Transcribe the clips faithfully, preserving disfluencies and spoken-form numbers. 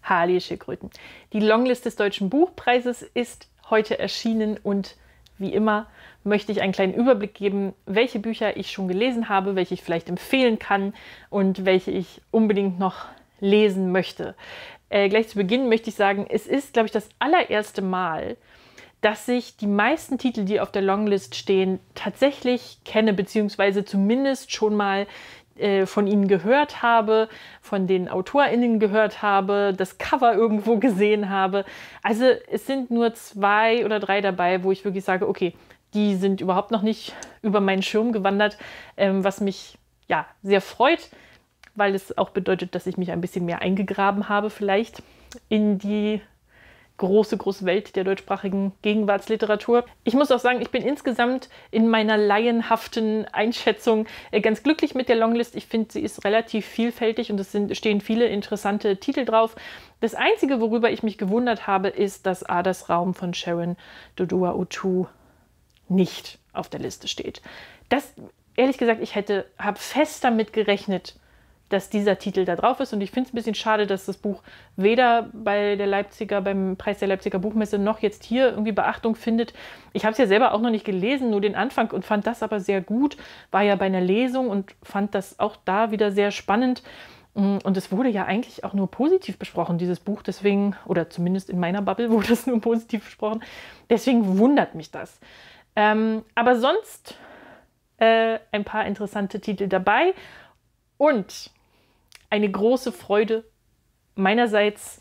Halli Schildkröten. Die Longlist des Deutschen Buchpreises ist heute erschienen und wie immer möchte ich einen kleinen Überblick geben, welche Bücher ich schon gelesen habe, welche ich vielleicht empfehlen kann und welche ich unbedingt noch lesen möchte. Äh, gleich zu Beginn möchte ich sagen, es ist, glaube ich, das allererste Mal, dass ich die meisten Titel, die auf der Longlist stehen, tatsächlich kenne, beziehungsweise zumindest schon mal äh, von ihnen gehört habe, von den AutorInnen gehört habe, das Cover irgendwo gesehen habe. Also es sind nur zwei oder drei dabei, wo ich wirklich sage, okay, die sind überhaupt noch nicht über meinen Schirm gewandert, ähm, was mich ja sehr freut, weil es auch bedeutet, dass ich mich ein bisschen mehr eingegraben habe vielleicht in die große, große Welt der deutschsprachigen Gegenwartsliteratur. Ich muss auch sagen, ich bin insgesamt in meiner laienhaften Einschätzung ganz glücklich mit der Longlist. Ich finde, sie ist relativ vielfältig und es sind, stehen viele interessante Titel drauf. Das Einzige, worüber ich mich gewundert habe, ist, dass Adersraum von Sharon Dodua-Otoo nicht auf der Liste steht. Das, ehrlich gesagt, ich hätte, habe fest damit gerechnet, dass dieser Titel da drauf ist. Und ich finde es ein bisschen schade, dass das Buch weder bei der Leipziger, beim Preis der Leipziger Buchmesse noch jetzt hier irgendwie Beachtung findet. Ich habe es ja selber auch noch nicht gelesen, nur den Anfang und fand das aber sehr gut. War ja bei einer Lesung und fand das auch da wieder sehr spannend. Und es wurde ja eigentlich auch nur positiv besprochen, dieses Buch. Deswegen, oder zumindest in meiner Bubble wurde es nur positiv besprochen. Deswegen wundert mich das. Ähm, aber sonst äh, ein paar interessante Titel dabei. Und eine große Freude meinerseits,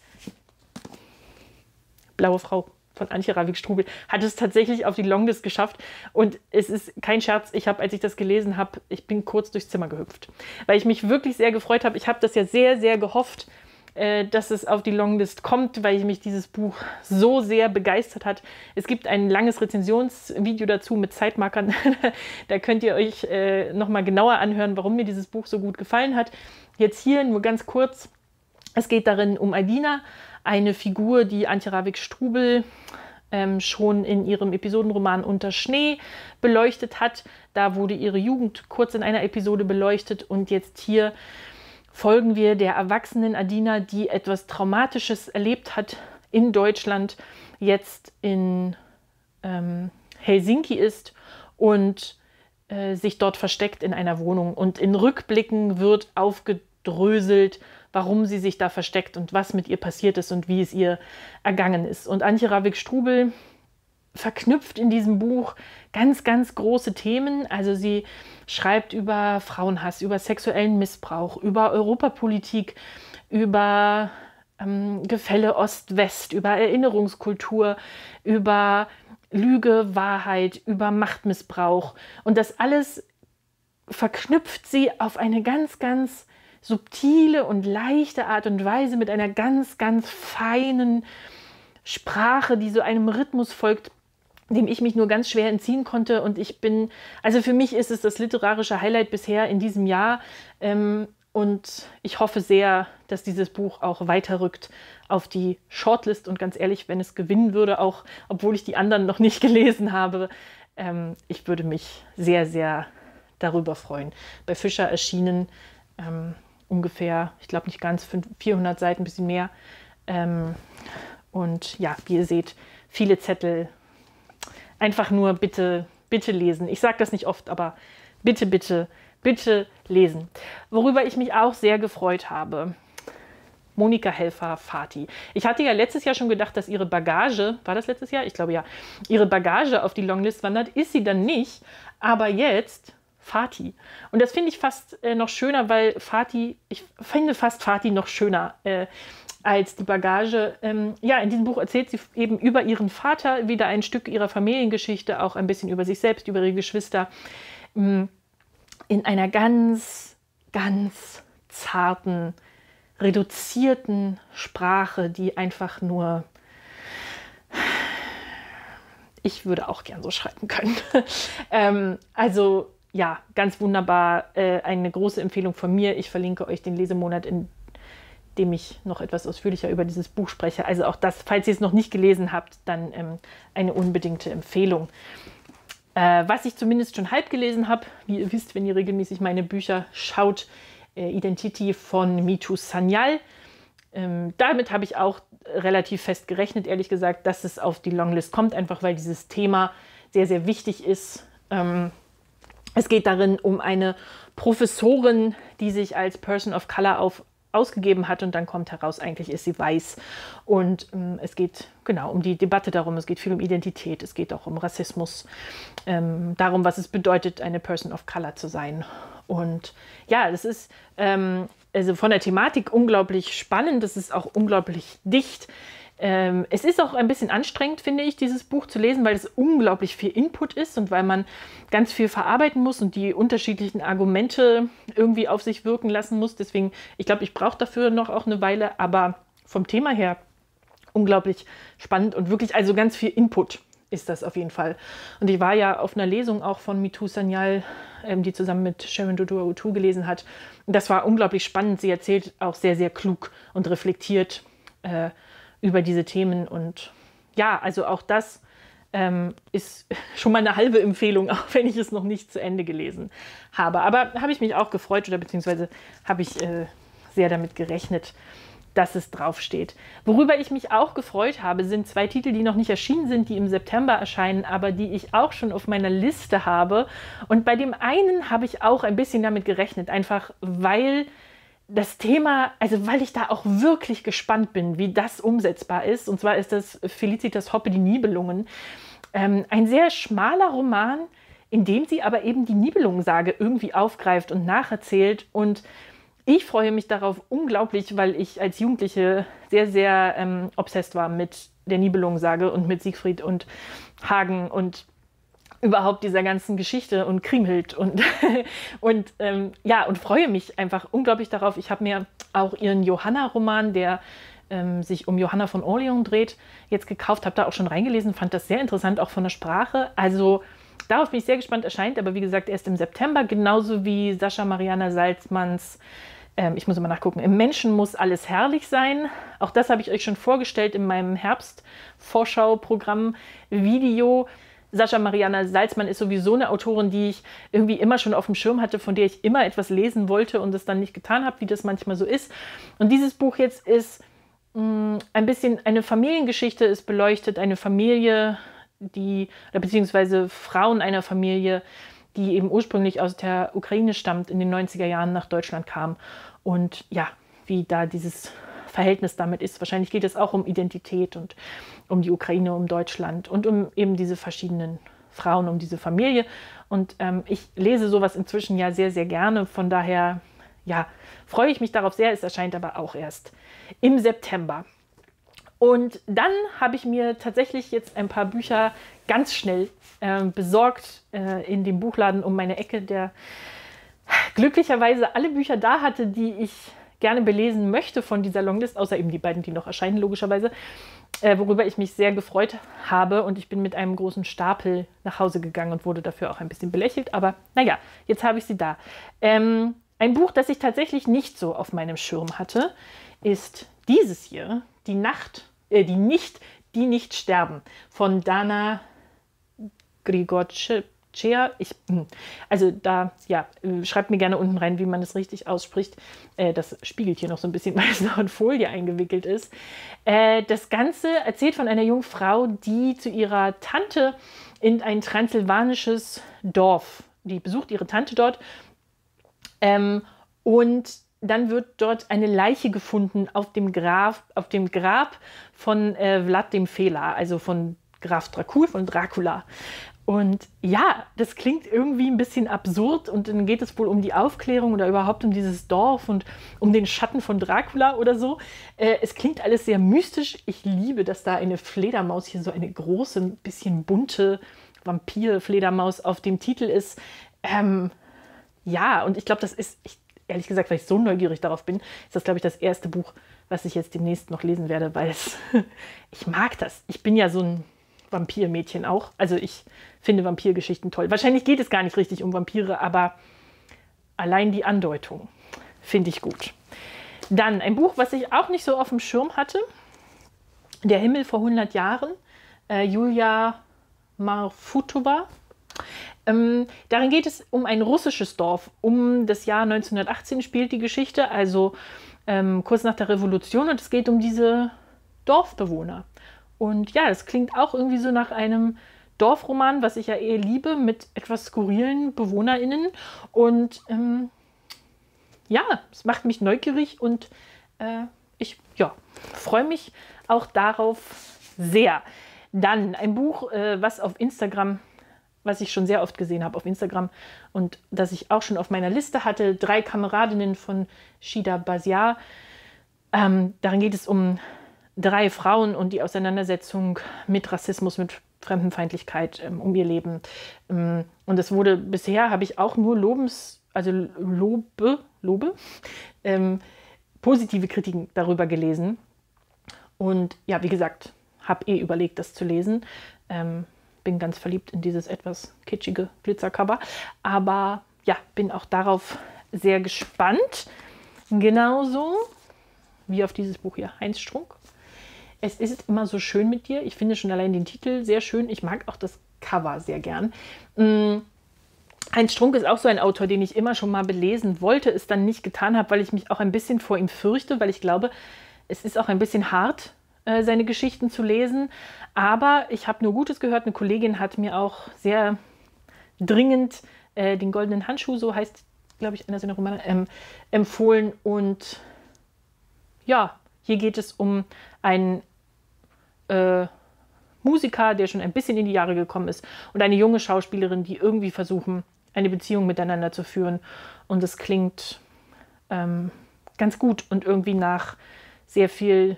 Blaue Frau von Antje Ravik-Strubel hat es tatsächlich auf die Longlist geschafft. Und es ist kein Scherz, ich habe, als ich das gelesen habe, ich bin kurz durchs Zimmer gehüpft, weil ich mich wirklich sehr gefreut habe. Ich habe das ja sehr, sehr gehofft, äh, dass es auf die Longlist kommt, weil mich dieses Buch so sehr begeistert hat. Es gibt ein langes Rezensionsvideo dazu mit Zeitmarkern. Da könnt ihr euch äh, nochmal genauer anhören, warum mir dieses Buch so gut gefallen hat. Jetzt hier nur ganz kurz. Es geht darin um Adina, eine Figur, die Antje Ravik-Strubel ähm, schon in ihrem Episodenroman Unter Schnee beleuchtet hat. Da wurde ihre Jugend kurz in einer Episode beleuchtet und jetzt hier folgen wir der erwachsenen Adina, die etwas Traumatisches erlebt hat in Deutschland, jetzt in ähm, Helsinki ist und äh, sich dort versteckt in einer Wohnung. Und in Rückblicken wird aufgedröselt, warum sie sich da versteckt und was mit ihr passiert ist und wie es ihr ergangen ist. Und Antje Ravik-Strubel verknüpft in diesem Buch ganz, ganz große Themen. Also sie schreibt über Frauenhass, über sexuellen Missbrauch, über Europapolitik, über ähm, Gefälle Ost-West, über Erinnerungskultur, über Lüge, Wahrheit, über Machtmissbrauch. Und das alles verknüpft sie auf eine ganz, ganz subtile und leichte Art und Weise mit einer ganz, ganz feinen Sprache, die so einem Rhythmus folgt, dem ich mich nur ganz schwer entziehen konnte. Und ich bin, also für mich ist es das literarische Highlight bisher in diesem Jahr. Ähm, und ich hoffe sehr, dass dieses Buch auch weiterrückt auf die Shortlist. Und ganz ehrlich, wenn es gewinnen würde, auch obwohl ich die anderen noch nicht gelesen habe, ähm, ich würde mich sehr, sehr darüber freuen. Bei Fischer erschienen ähm, ungefähr, ich glaube nicht ganz, vierhundert Seiten, ein bisschen mehr. Ähm, und ja, wie ihr seht, viele Zettel. Einfach nur bitte, bitte lesen. Ich sage das nicht oft, aber bitte, bitte, bitte lesen. Worüber ich mich auch sehr gefreut habe. Monika Helfer-Fathi. Ich hatte ja letztes Jahr schon gedacht, dass ihre Bagage, war das letztes Jahr? Ich glaube ja, ihre Bagage auf die Longlist wandert. Ist sie dann nicht. Aber jetzt Fathi. Und das finde ich fast äh, noch schöner, weil Fathi, ich finde fast Fathi noch schöner äh, als die Bagage. Ähm, ja, in diesem Buch erzählt sie eben über ihren Vater, wieder ein Stück ihrer Familiengeschichte, auch ein bisschen über sich selbst, über ihre Geschwister, in einer ganz, ganz zarten, reduzierten Sprache, die einfach nur, ich würde auch gern so schreiben können. ähm, also ja, ganz wunderbar, äh, eine große Empfehlung von mir. Ich verlinke euch den Lesemonat, in dem ich noch etwas ausführlicher über dieses Buch spreche. Also auch das, falls ihr es noch nicht gelesen habt, dann ähm, eine unbedingte Empfehlung. Äh, was ich zumindest schon halb gelesen habe, wie ihr wisst, wenn ihr regelmäßig meine Bücher schaut, äh, Identity von Mitu Sanyal. Ähm, damit habe ich auch relativ fest gerechnet, ehrlich gesagt, dass es auf die Longlist kommt, einfach weil dieses Thema sehr, sehr wichtig ist. Ähm, es geht darin um eine Professorin, die sich als Person of Color auf, ausgegeben hat und dann kommt heraus, eigentlich ist sie weiß. Und ähm, es geht genau um die Debatte darum, es geht viel um Identität, es geht auch um Rassismus, ähm, darum, was es bedeutet, eine Person of Color zu sein. Und ja, das ist ähm, also von der Thematik unglaublich spannend, es ist auch unglaublich dicht. Ähm, es ist auch ein bisschen anstrengend, finde ich, dieses Buch zu lesen, weil es unglaublich viel Input ist und weil man ganz viel verarbeiten muss und die unterschiedlichen Argumente irgendwie auf sich wirken lassen muss. Deswegen, ich glaube, ich brauche dafür noch auch eine Weile, aber vom Thema her unglaublich spannend und wirklich, also ganz viel Input ist das auf jeden Fall. Und ich war ja auf einer Lesung auch von Mitu Sanyal, ähm, die zusammen mit Sharon Dodua-Utu gelesen hat. Und das war unglaublich spannend. Sie erzählt auch sehr, sehr klug und reflektiert äh, über diese Themen. Und ja, also auch das ähm, ist schon mal eine halbe Empfehlung, auch wenn ich es noch nicht zu Ende gelesen habe. Aber habe ich mich auch gefreut oder beziehungsweise habe ich äh, sehr damit gerechnet, dass es draufsteht. Worüber ich mich auch gefreut habe, sind zwei Titel, die noch nicht erschienen sind, die im September erscheinen, aber die ich auch schon auf meiner Liste habe. Und bei dem einen habe ich auch ein bisschen damit gerechnet, einfach weil das Thema, also weil ich da auch wirklich gespannt bin, wie das umsetzbar ist. Und zwar ist das Felicitas Hoppe, die Nibelungen. Ähm, ein sehr schmaler Roman, in dem sie aber eben die Nibelungensage irgendwie aufgreift und nacherzählt. Und ich freue mich darauf unglaublich, weil ich als Jugendliche sehr, sehr ähm, obsessed war mit der Nibelungensage und mit Siegfried und Hagen und überhaupt dieser ganzen Geschichte und Kriemhild und, und ähm, ja, und freue mich einfach unglaublich darauf. Ich habe mir auch ihren Johanna-Roman, der ähm, sich um Johanna von Orleans dreht, jetzt gekauft, habe da auch schon reingelesen, fand das sehr interessant, auch von der Sprache. Also darauf bin ich sehr gespannt, erscheint aber wie gesagt erst im September, genauso wie Sascha Mariana Salzmanns, ähm, ich muss immer nachgucken, im Menschen muss alles herrlich sein. Auch das habe ich euch schon vorgestellt in meinem Herbst-Vorschau-Programm-Video. Sascha Mariana Salzmann ist sowieso eine Autorin, die ich irgendwie immer schon auf dem Schirm hatte, von der ich immer etwas lesen wollte und es dann nicht getan habe, wie das manchmal so ist. Und dieses Buch jetzt ist mh, ein bisschen eine Familiengeschichte, es beleuchtet eine Familie, die, oder beziehungsweise Frauen einer Familie, die eben ursprünglich aus der Ukraine stammt, in den neunziger Jahren nach Deutschland kam. Und ja, wie da dieses Verhältnis damit ist. Wahrscheinlich geht es auch um Identität und um die Ukraine, um Deutschland und um eben diese verschiedenen Frauen, um diese Familie. Und ähm, ich lese sowas inzwischen ja sehr, sehr gerne. Von daher, ja, freue ich mich darauf sehr. Es erscheint aber auch erst im September. Und dann habe ich mir tatsächlich jetzt ein paar Bücher ganz schnell äh, besorgt äh, in dem Buchladen um meine Ecke, der glücklicherweise alle Bücher da hatte, die ich gerne belesen möchte von dieser Longlist, außer eben die beiden, die noch erscheinen, logischerweise, äh, worüber ich mich sehr gefreut habe. Und ich bin mit einem großen Stapel nach Hause gegangen und wurde dafür auch ein bisschen belächelt. Aber naja, jetzt habe ich sie da. Ähm, ein Buch, das ich tatsächlich nicht so auf meinem Schirm hatte, ist dieses hier, Die Nacht, äh, die nicht, die nicht sterben, von Dana Grigorcheva. Ich, also da, ja, schreibt mir gerne unten rein, wie man das richtig ausspricht. Äh, das spiegelt hier noch so ein bisschen, weil es noch in Folie eingewickelt ist. Äh, das Ganze erzählt von einer jungen Frau, die zu ihrer Tante in ein transsilvanisches Dorf, die besucht ihre Tante dort ähm, und dann wird dort eine Leiche gefunden auf dem Grab, auf dem Grab von äh, Vlad dem Fehler, also von Graf Dracul, von Dracula. Und ja, das klingt irgendwie ein bisschen absurd und dann geht es wohl um die Aufklärung oder überhaupt um dieses Dorf und um den Schatten von Dracula oder so. Äh, es klingt alles sehr mystisch. Ich liebe, dass da eine Fledermaus, hier so eine große, ein bisschen bunte Vampir-Fledermaus auf dem Titel ist. Ähm, ja, und ich glaube, das ist, ich, ehrlich gesagt, weil ich so neugierig darauf bin, ist das, glaube ich, das erste Buch, was ich jetzt demnächst noch lesen werde, weil es, ich mag das. Ich bin ja so ein Vampirmädchen auch. Also ich finde Vampirgeschichten toll. Wahrscheinlich geht es gar nicht richtig um Vampire, aber allein die Andeutung finde ich gut. Dann ein Buch, was ich auch nicht so auf dem Schirm hatte. Der Himmel vor hundert Jahren. Äh, Julia Marfutova. Ähm, darin geht es um ein russisches Dorf. Um das Jahr neunzehnhundertachtzehn spielt die Geschichte. Also ähm, kurz nach der Revolution, und es geht um diese Dorfbewohner. Und ja, das klingt auch irgendwie so nach einem Dorfroman, was ich ja eher liebe, mit etwas skurrilen BewohnerInnen. Und ähm, ja, es macht mich neugierig und äh, ich ja, freue mich auch darauf sehr. Dann ein Buch, äh, was auf Instagram, was ich schon sehr oft gesehen habe auf Instagram und das ich auch schon auf meiner Liste hatte, Drei Kameradinnen von Shida Baziar. Ähm, darin geht es um drei Frauen und die Auseinandersetzung mit Rassismus, mit Fremdenfeindlichkeit, ähm, um ihr Leben. Ähm, und es wurde bisher, habe ich auch nur Lobens, also Lobe, Lobe, ähm, positive Kritiken darüber gelesen. Und ja, wie gesagt, habe eh überlegt, das zu lesen. Ähm, bin ganz verliebt in dieses etwas kitschige Glitzercover. Aber ja, bin auch darauf sehr gespannt. Genauso wie auf dieses Buch hier, Heinz Strunk. Es ist immer so schön mit dir. Ich finde schon allein den Titel sehr schön. Ich mag auch das Cover sehr gern. Heinz Strunk ist auch so ein Autor, den ich immer schon mal belesen wollte, es dann nicht getan habe, weil ich mich auch ein bisschen vor ihm fürchte, weil ich glaube, es ist auch ein bisschen hart, äh, seine Geschichten zu lesen. Aber ich habe nur Gutes gehört. Eine Kollegin hat mir auch sehr dringend äh, den Goldenen Handschuh, so heißt, glaube ich, einer seiner Romane, ähm, empfohlen. Und ja, hier geht es um einen äh, Musiker, der schon ein bisschen in die Jahre gekommen ist, und eine junge Schauspielerin, die irgendwie versuchen, eine Beziehung miteinander zu führen. Und es klingt ähm, ganz gut und irgendwie nach sehr viel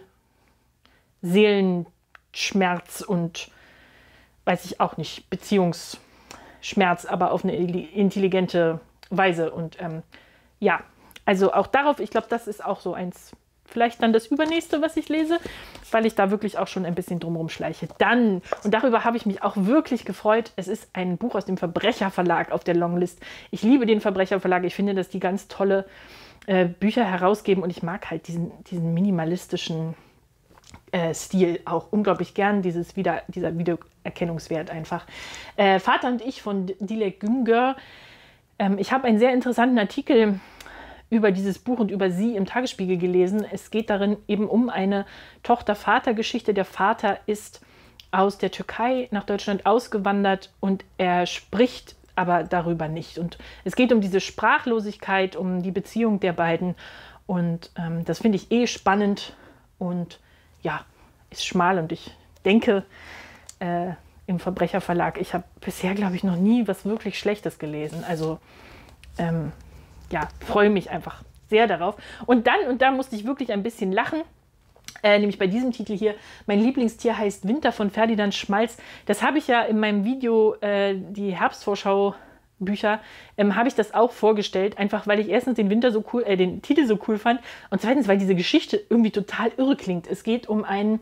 Seelenschmerz und, weiß ich auch nicht, Beziehungsschmerz, aber auf eine intelligente Weise. Und ähm, ja, also auch darauf, ich glaube, das ist auch so eins, vielleicht dann das Übernächste, was ich lese, weil ich da wirklich auch schon ein bisschen drumherum schleiche. Dann, und darüber habe ich mich auch wirklich gefreut, es ist ein Buch aus dem Verbrecherverlag auf der Longlist. Ich liebe den Verbrecherverlag. Ich finde, dass die ganz tolle äh, Bücher herausgeben, und ich mag halt diesen, diesen minimalistischen äh, Stil auch unglaublich gern, dieses Wieder, dieser Wiedererkennungswert einfach. Äh, Vater und ich von Dilek Güngör. Ähm, ich habe einen sehr interessanten Artikel über dieses Buch und über sie im Tagesspiegel gelesen. Es geht darin eben um eine Tochter-Vater-Geschichte. Der Vater ist aus der Türkei nach Deutschland ausgewandert und er spricht aber darüber nicht. Und es geht um diese Sprachlosigkeit, um die Beziehung der beiden. Und ähm, das finde ich eh spannend und ja, ist schmal. Und ich denke, äh, im Verbrecherverlag, ich habe bisher, glaube ich, noch nie was wirklich Schlechtes gelesen. Also ähm, ja, freue mich einfach sehr darauf. Und dann, und da musste ich wirklich ein bisschen lachen, äh, nämlich bei diesem Titel hier, Mein Lieblingstier heißt Winter von Ferdinand Schmalz. Das habe ich ja in meinem Video, äh, die Herbstvorschau-Bücher, ähm, habe ich das auch vorgestellt, einfach weil ich erstens den Winter so cool, äh, den Titel so cool fand und zweitens, weil diese Geschichte irgendwie total irre klingt. Es geht um einen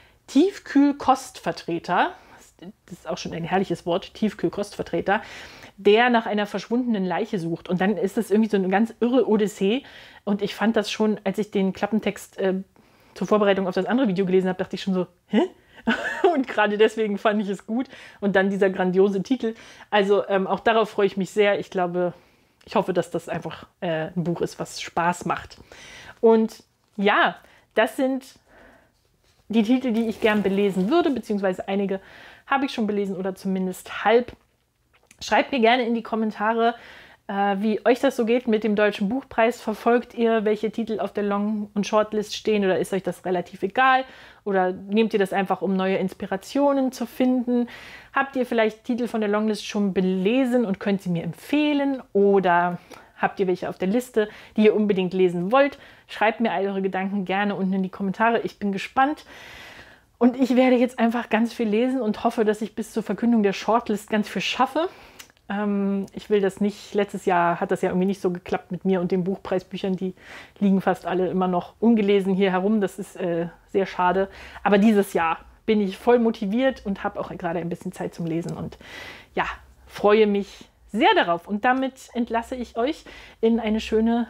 Tiefkühlkostvertreter, das ist auch schon ein herrliches Wort, Tiefkühlkostvertreter, der nach einer verschwundenen Leiche sucht. Und dann ist das irgendwie so eine ganz irre Odyssee. Und ich fand das schon, als ich den Klappentext äh, zur Vorbereitung auf das andere Video gelesen habe, dachte ich schon so, hä? Und gerade deswegen fand ich es gut. Und dann dieser grandiose Titel. Also ähm, auch darauf freue ich mich sehr. Ich glaube, ich hoffe, dass das einfach äh, ein Buch ist, was Spaß macht. Und ja, das sind die Titel, die ich gern belesen würde, beziehungsweise einige habe ich schon belesen oder zumindest halb. Schreibt mir gerne in die Kommentare, äh, wie euch das so geht mit dem Deutschen Buchpreis. Verfolgt ihr, welche Titel auf der Long- und Shortlist stehen, oder ist euch das relativ egal? Oder nehmt ihr das einfach, um neue Inspirationen zu finden? Habt ihr vielleicht Titel von der Longlist schon belesen und könnt sie mir empfehlen? Oder habt ihr welche auf der Liste, die ihr unbedingt lesen wollt? Schreibt mir all eure Gedanken gerne unten in die Kommentare. Ich bin gespannt. Und ich werde jetzt einfach ganz viel lesen und hoffe, dass ich bis zur Verkündung der Shortlist ganz viel schaffe. Ähm, ich will das nicht, letztes Jahr hat das ja irgendwie nicht so geklappt mit mir und den Buchpreisbüchern, die liegen fast alle immer noch ungelesen hier herum. Das ist äh, sehr schade. Aber dieses Jahr bin ich voll motiviert und habe auch gerade ein bisschen Zeit zum Lesen und ja, freue mich sehr darauf. Und damit entlasse ich euch in eine schöne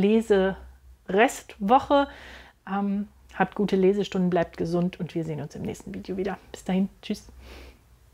Leserestwoche. Ähm, Habt gute Lesestunden, bleibt gesund und wir sehen uns im nächsten Video wieder. Bis dahin, tschüss.